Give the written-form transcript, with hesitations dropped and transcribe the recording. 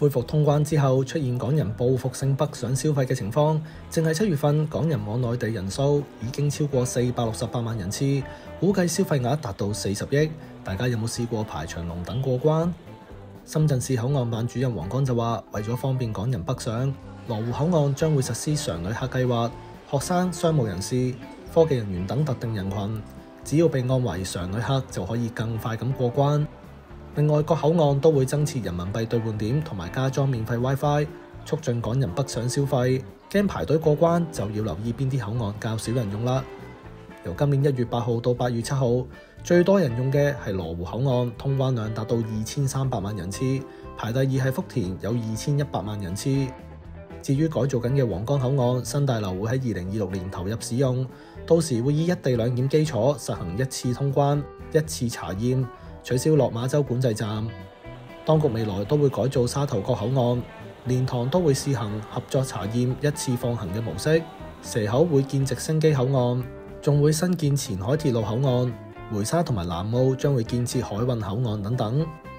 恢復通關之後，出現港人報復性北上消費嘅情況，淨係7月份港人往內地人數已經超過468萬人次，估計消費額達到40億。大家有冇試過排長龍等過關？深圳市口岸辦主任黃剛就話，為咗方便港人北上，羅湖口岸將會實施常旅客計劃，學生、商務人士、科技人員等特定人群，只要被按為常旅客就可以更快咁過關。另外，各口岸都會增設人民幣兌換點同埋加裝免費 WiFi， 促進港人北上消費。驚排隊過關就要留意邊啲口岸較少人用啦。由今年1月8號到8月7號，最多人用嘅係羅湖口岸，通關量達到2300萬人次，排第二係福田，有2100萬人次。至於改造緊嘅皇崗口岸，新大樓會喺2026年投入使用，到時會以一地兩檢基礎實行一次通關、一次查驗，取消落馬洲管制站。當局未來都會改造沙頭角口岸，蓮塘都會試行合作查驗一次放行嘅模式。蛇口會建直升機口岸，仲會新建前海鐵路口岸。梅沙同埋南澳將會建設海運口岸等等。